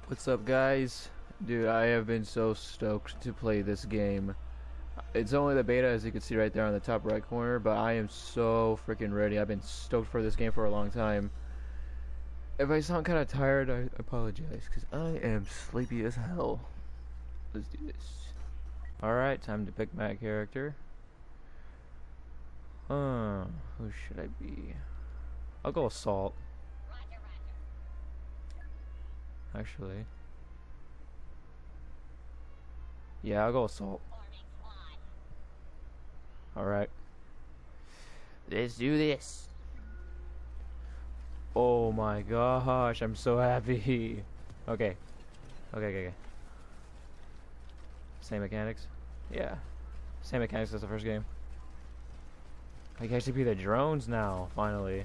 What's up, guys? Dude, I have been so stoked to play this game. It's only the beta, as you can see right there on the top right corner, but I am so freaking ready. I've been stoked for this game for a long time. If I sound kind of tired, I apologize, because I am sleepy as hell. Let's do this. Alright, time to pick my character. Who should I be? I'll go Assault. Actually. Yeah, I'll go Assault. Alright. Let's do this. Oh my gosh, I'm so happy. Okay. Okay. Same mechanics? Yeah. Same mechanics as the first game. I can actually be the drones now, finally.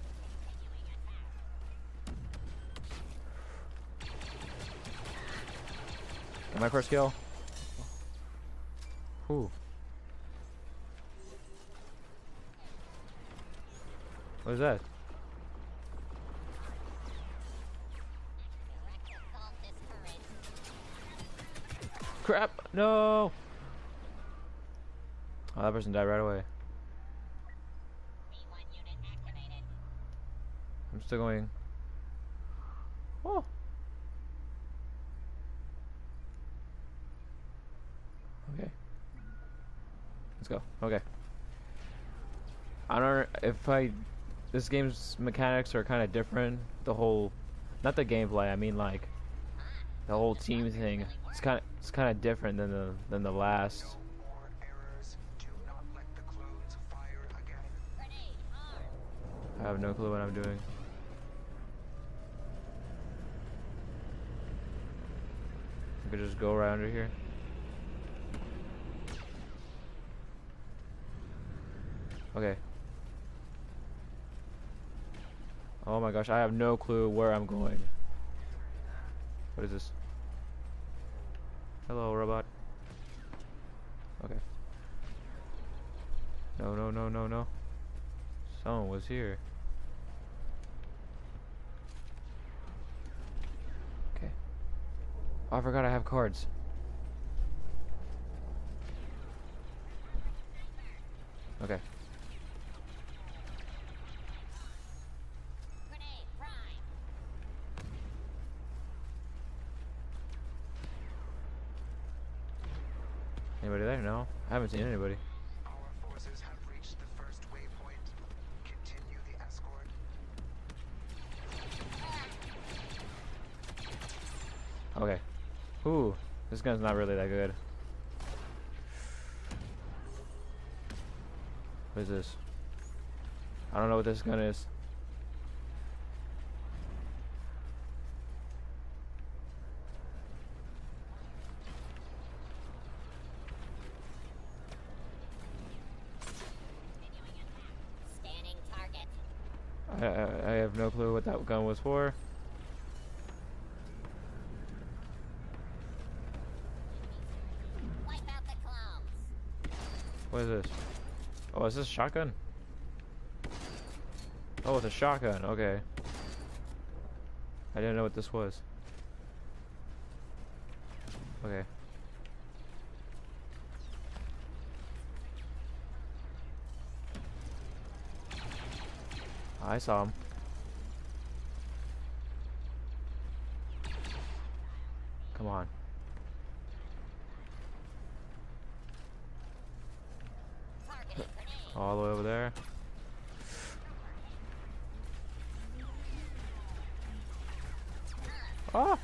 Got my first kill. Whew. What is that? Crap! No! Oh, that person died right away. I'm still going. Oh! Okay. Let's go. Okay. I don't know if this game's mechanics are kind of different. The whole, not the gameplay. I mean like the whole team thing. It's kind of different than the last. I have no clue what I'm doing. I could just go right under here. Okay. Oh my gosh, I have no clue where I'm going. What is this? Hello, robot. Okay. No. Someone was here. Okay. Oh, I forgot I have cards. Okay. Anybody there? No, I haven't seen anybody. Our forces have reached the first waypoint. Continue the escort. Okay. Ooh, this gun's not really that good. What is this? I don't know what this gun is. I have no clue what that gun was for. Wipe out the clones. What is this? Oh, is this a shotgun? Oh, it's a shotgun. Okay. I didn't know what this was. Okay. I saw him. Come on. All the way over there. No.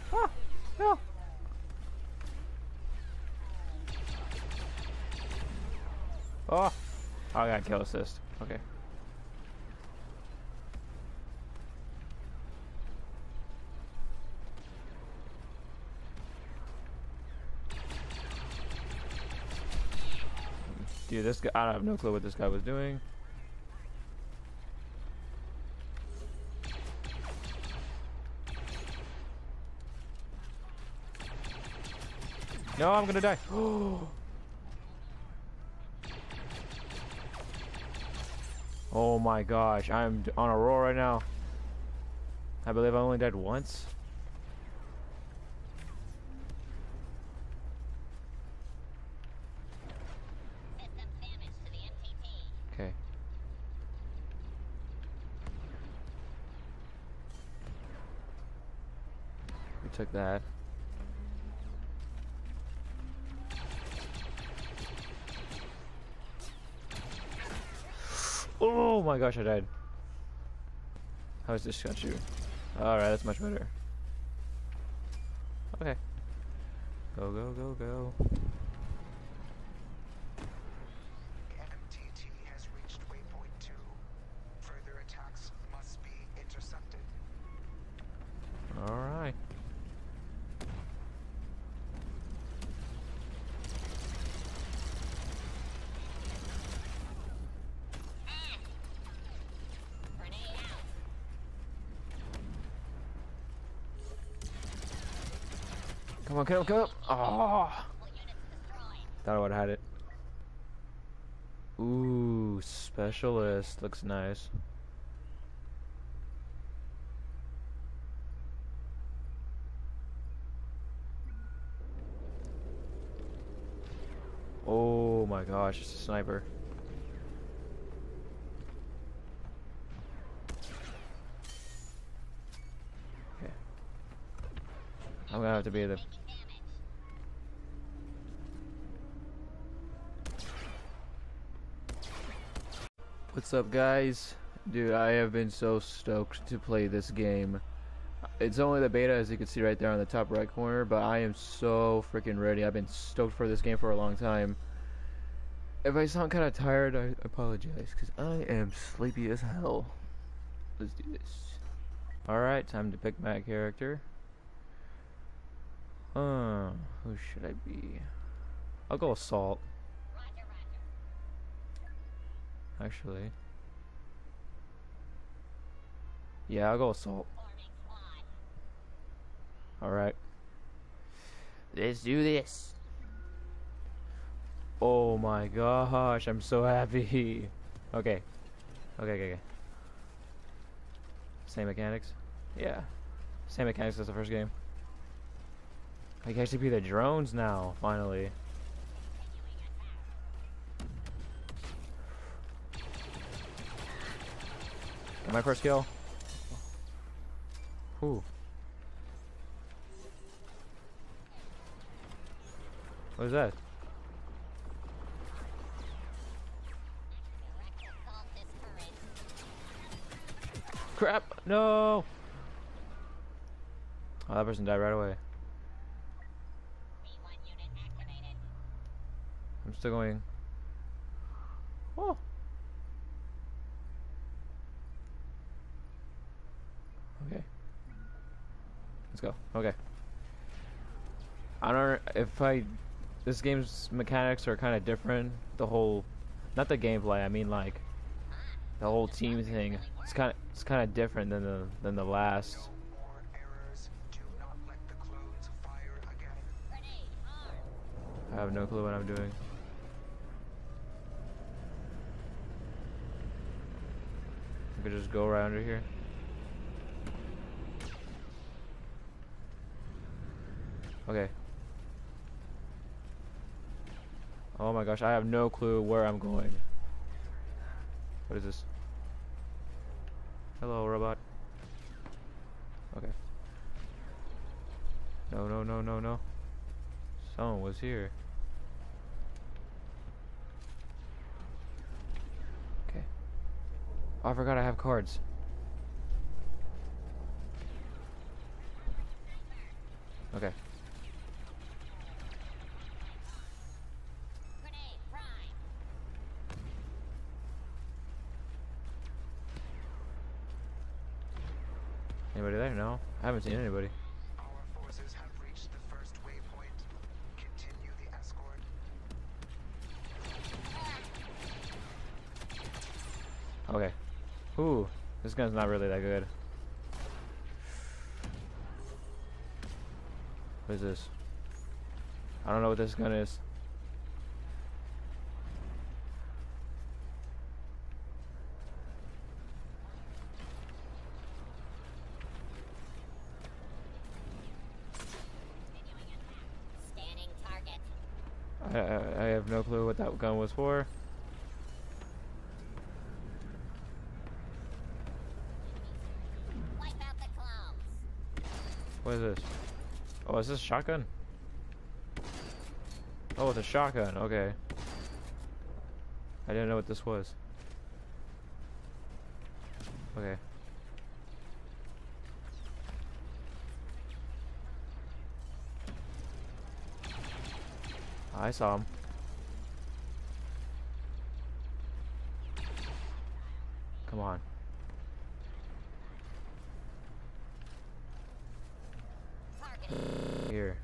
Oh, I got kill assist. Okay. Dude, this guy, I have no clue what this guy was doing. No, I'm gonna die. Oh my gosh, I'm on a roll right now. I believe I only died once. We took that. Oh my gosh, I died. How is this gonna shoot? Alright, that's much better. Okay. Go, go, go, go. MTT has reached waypoint 2. Further attacks must be intercepted. Alright. Grenade out. Come on, come on, come on. Oh, All units destroyed. thought I would have had it. Ooh, specialist. Looks nice. Oh my gosh, it's a sniper. Okay. I'm gonna have to be the... Taking damage. What's up, guys? Dude, I have been so stoked to play this game. It's only the beta, as you can see right there on the top right corner, but I am so freaking ready. I've been stoked for this game for a long time. If I sound kind of tired, I apologize, because I am sleepy as hell. Let's do this. Alright, time to pick my character. Who should I be? I'll go Assault, Roger, roger. actually. Yeah, I'll go Assault. Forming squad. Alright. Let's do this. Oh my gosh, I'm so happy. Okay. Okay. Same mechanics? Yeah. Same mechanics as the first game. I can actually be the drones now, finally. Get my first kill. Whew. What is that? Direct assault discouraged. Crap! No! Oh, that person died right away. B1 unit activated. I'm still going. Oh! Okay. Let's go. Okay. I don't know if this game's mechanics are kind of different. The whole, not the gameplay. I mean like the whole team thing. It's kind of different than the last. No more errors. Do not let the clones fire again. Grenade armed. I have no clue what I'm doing. I could just go right under here. Okay. Oh my gosh, I have no clue where I'm going. What is this? Hello, robot. Okay. No. Someone was here. Okay. Oh, I forgot I have cards. Okay. Grenade prime. Anybody there? No. I haven't seen anybody. Our forces have reached the first waypoint. Continue the escort. Okay. Ooh, this gun's not really that good. What is this? I don't know what this gun is. Continuing attack. Scanning target. I have no clue what that gun was for. Wipe out the clones. What is this? Oh, is this a shotgun? Oh, it's a shotgun. Okay. I didn't know what this was. Okay. I saw him. Come on. Target. Here.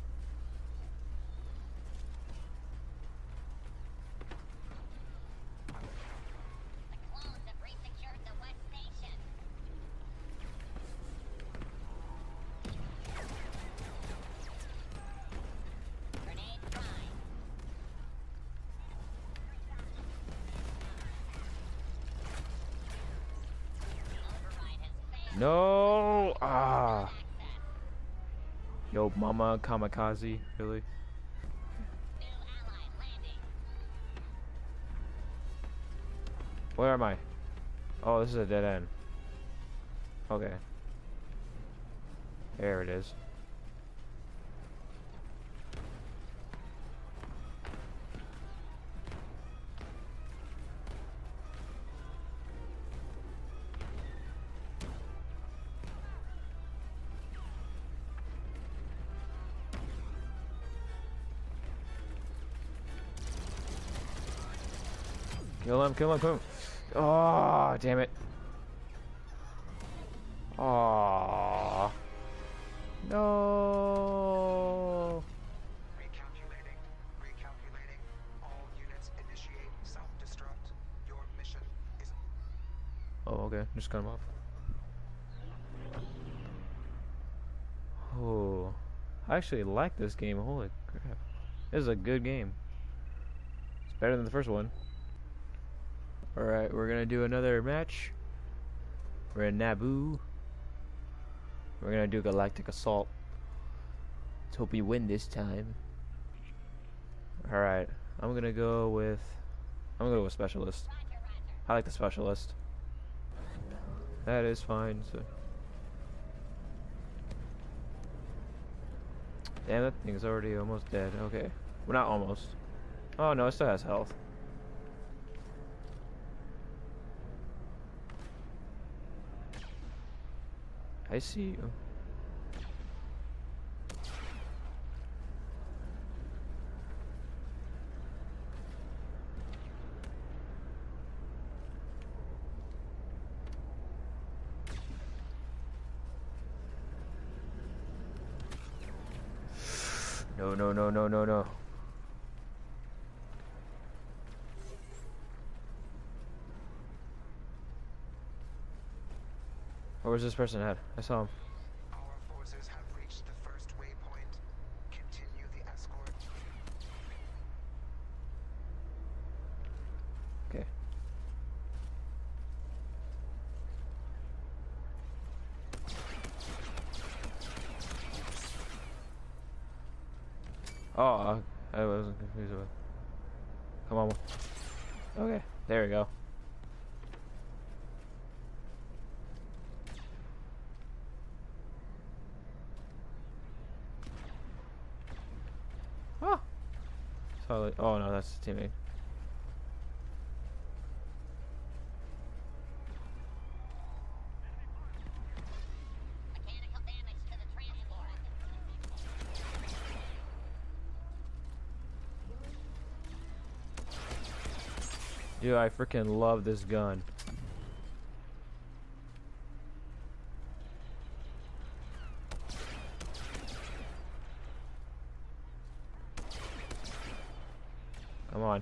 The clones have resecured the West Station. Grenade prime. Override has failed. No! Ah! Access. Yo, mama kamikaze. Really? New ally landing. Where am I? Oh, this is a dead end. Okay. There it is. Kill him, kill him, kill him. Oh, damn it. Oh. No. Recalculating. Recalculating. All units initiate self-destruct. Your mission is Oh, okay. Just cut him off. Oh. I actually like this game. Holy crap. This is a good game. It's better than the first one. Alright, we're gonna do another match. We're in Naboo. We're gonna do Galactic Assault. Let's hope we win this time. Alright, I'm gonna go with Specialist. Roger, roger. I like the Specialist. That is fine. So. Damn, that thing's already almost dead. Okay. Well, not almost. Oh no, it still has health. I see you. No, no, no, no, no, no. Where was this person at? I saw him. our forces have reached the first waypoint. Continue the escort. Okay. Oh, I wasn't confused with. Come on. Okay, there we go. Oh. Solid. Oh no, that's the teammate. Mechanical damage to the transport. Dude, I freaking love this gun. Come on.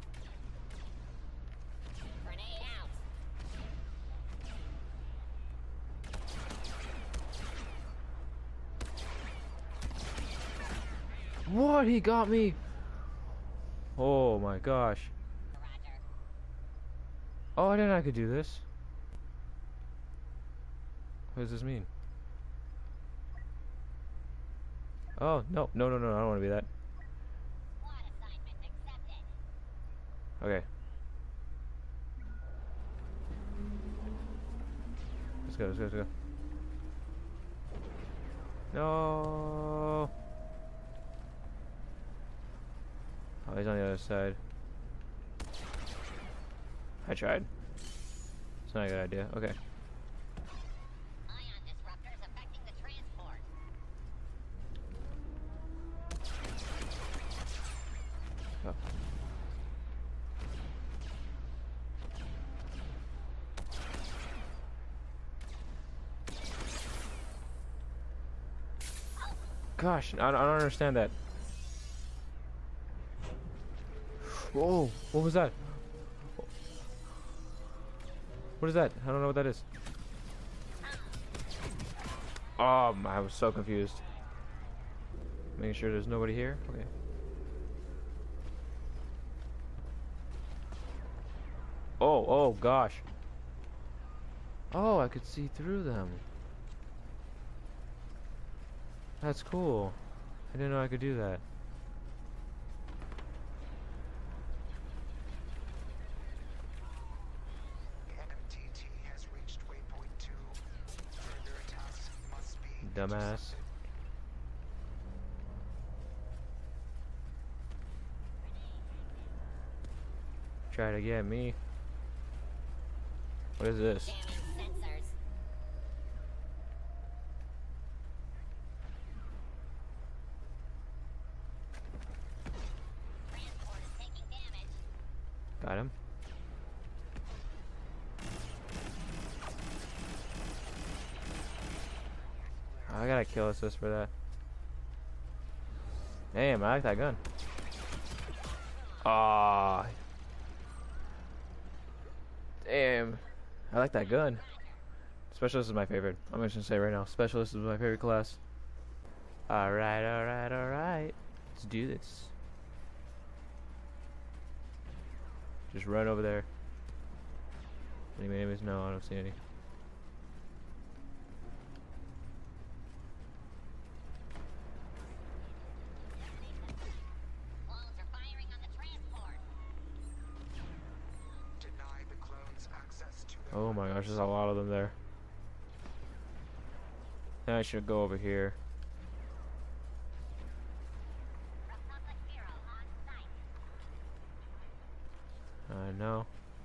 Grenade out. What? He got me. Oh my gosh. Roger. Oh, I didn't know I could do this. What does this mean? Oh, no, no, no, no, I don't want to be that. Squad assignment accepted. Okay. Let's go, let's go, let's go. No. Oh, he's on the other side. I tried. It's not a good idea. Okay. Ion disruptors affecting the transport. Oh. Gosh, I don't understand that. Whoa, what was that? What is that? I don't know what that is. Oh, I was so confused. Making sure there's nobody here. Okay. Oh gosh. Oh, I could see through them. That's cool. I didn't know I could do that. MTT has reached waypoint 2. Further attacks must be Dumbass. intercepted. Try to get me. What is this? Jamming sensors. Transport is taking damage. Got him. I gotta kill assist for that. Damn, I like that gun. Ah. Damn. I like that gun. Specialist is my favorite. I'm just gonna say right now, Specialist is my favorite class. Alright, alright, alright. Let's do this. Just run over there. Any enemies? No, I don't see any. Clones are firing on the transport. Deny the clones access to their Oh my gosh, there's a lot of them there. Then I should go over here. Republic Hero on site. I know.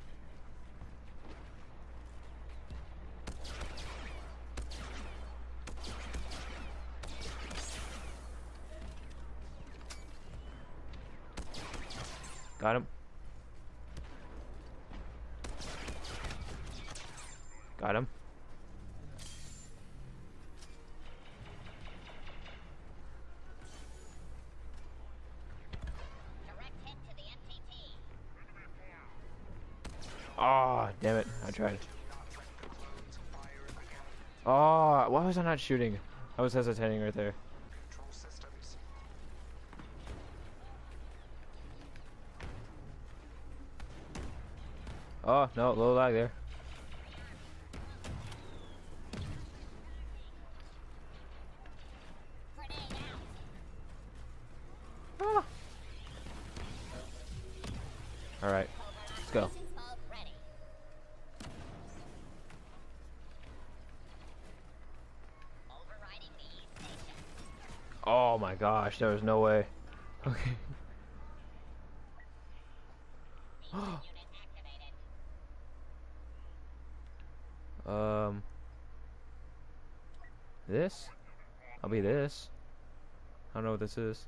Got him. Got him. Direct hit to the MTT. Oh, damn it. I tried. not let the clones fire again. Oh, why was I not shooting? I was hesitating right there. Control systems. Oh, no, low lag there. Grenade out. Ah. Alright, let's go. Operations mode ready. Overriding the station. Oh my gosh, there was no way. Okay. Unit activated. This? I'll be this. I don't know what this is.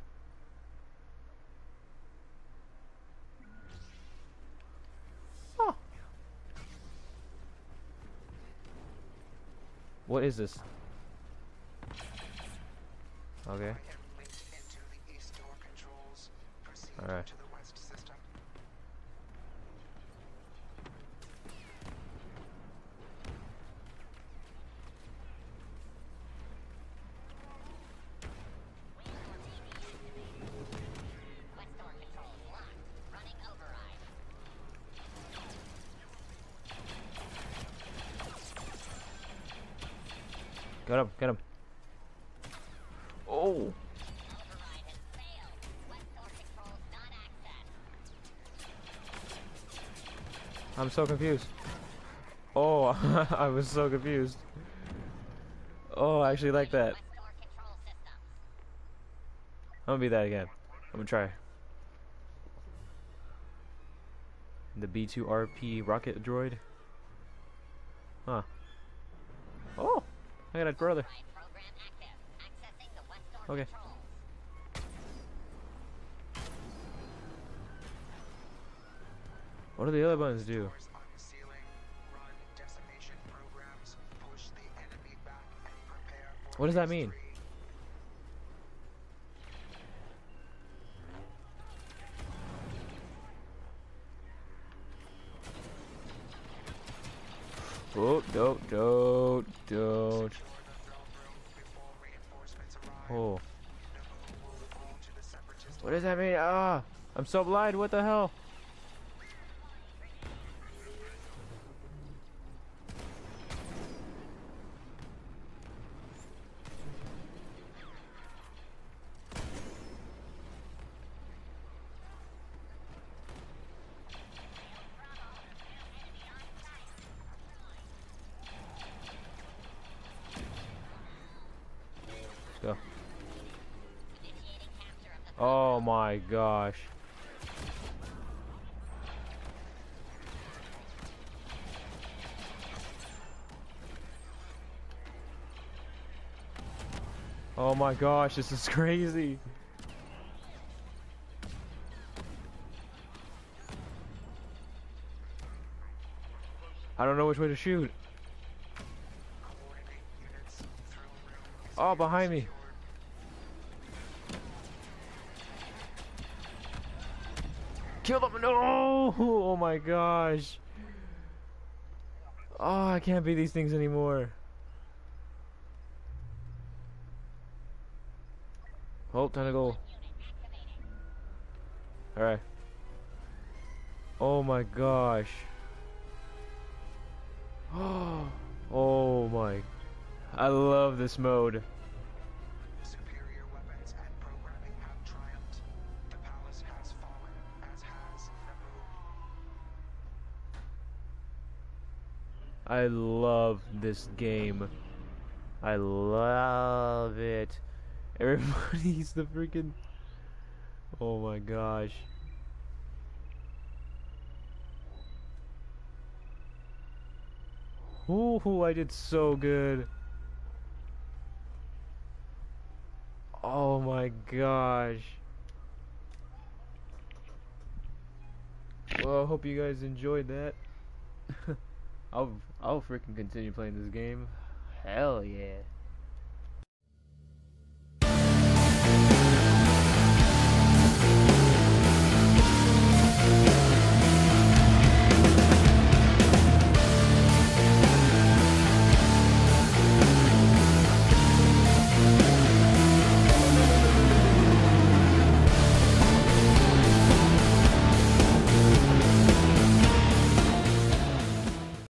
Oh. What is this? Okay. I am linked into the east door controls. Proceed Alright. to the west system. West door controls locked. Running override. Get him, get him. Oh. Override has failed. West door controls not accessed. I'm so confused. Oh, I was so confused. Oh, I actually like that. West door control systems. I'm gonna be that again. I'm gonna try. The B2RP rocket droid. Huh. Oh! I got a brother. Override program active. Accessing the west door Okay. controls. What do the other buttons do? Doors on the ceiling. Run decimation programs. Push the enemy back and prepare for What does that phase mean? 3. Oh, don't. Secure the throne room before reinforcements arrive. Oh. Naboo will fall to the separatist What does that mean? Ah! I'm so blind, what the hell? Let's go. Initiating capture of the Oh my gosh. Oh my gosh, this is crazy. I don't know which way to shoot. Coordinate units. Throne room is Oh, behind me. secured. Kill them! No! Oh my gosh. Oh, I can't beat these things anymore. Oh, time to go. unit activated. Alright. Oh my gosh. Oh my. I love this mode. Superior weapons and programming have triumphed. The palace has fallen, as has Naboo. I love this game. I love it. Everybody's the freaking. Oh my gosh. Ooh, I did so good. Oh my gosh. Well, I hope you guys enjoyed that. I'll freaking continue playing this game. Hell yeah.